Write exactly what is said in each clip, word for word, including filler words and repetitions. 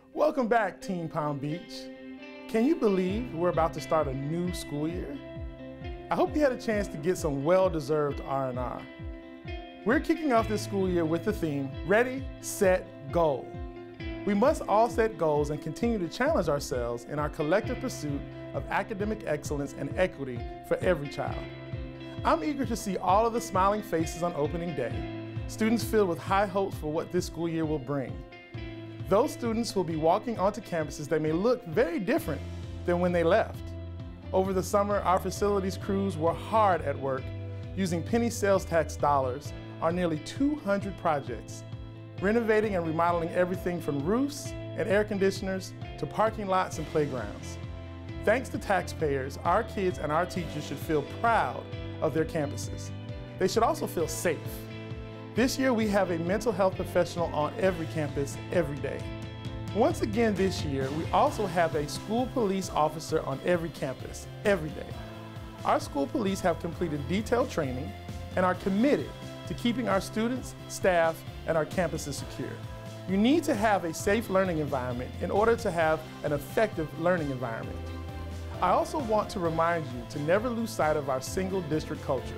Welcome back, Team Palm Beach. Can you believe we're about to start a new school year? I hope you had a chance to get some well-deserved R and R. We're kicking off this school year with the theme, Ready, Set, Goal. We must all set goals and continue to challenge ourselves in our collective pursuit of academic excellence and equity for every child. I'm eager to see all of the smiling faces on opening day, students filled with high hopes for what this school year will bring. Those students will be walking onto campuses that may look very different than when they left. Over the summer, our facilities crews were hard at work using penny sales tax dollars on nearly two hundred projects, renovating and remodeling everything from roofs and air conditioners to parking lots and playgrounds. Thanks to taxpayers, our kids and our teachers should feel proud of their campuses. They should also feel safe. This year we have a mental health professional on every campus, every day. Once again this year, we also have a school police officer on every campus, every day. Our school police have completed detailed training and are committed to keeping our students, staff, and our campuses secure. You need to have a safe learning environment in order to have an effective learning environment. I also want to remind you to never lose sight of our single district culture.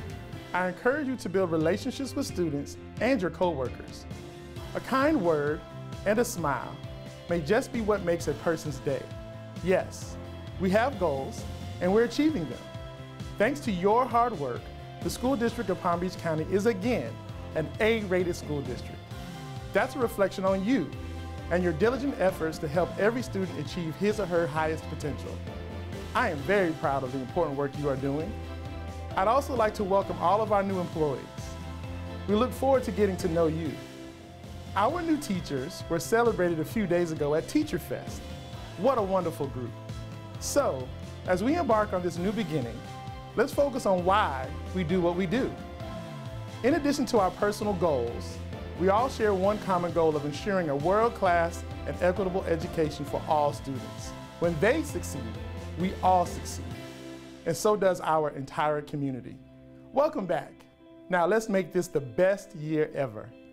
I encourage you to build relationships with students and your coworkers. A kind word and a smile may just be what makes a person's day. Yes, we have goals and we're achieving them. Thanks to your hard work, the School District of Palm Beach County is again an A-rated school district. That's a reflection on you and your diligent efforts to help every student achieve his or her highest potential. I am very proud of the important work you are doing. I'd also like to welcome all of our new employees. We look forward to getting to know you. Our new teachers were celebrated a few days ago at Teacher Fest. What a wonderful group. So, as we embark on this new beginning, let's focus on why we do what we do. In addition to our personal goals, we all share one common goal of ensuring a world-class and equitable education for all students. When they succeed, we all succeed. And so does our entire community. Welcome back. Now let's make this the best year ever.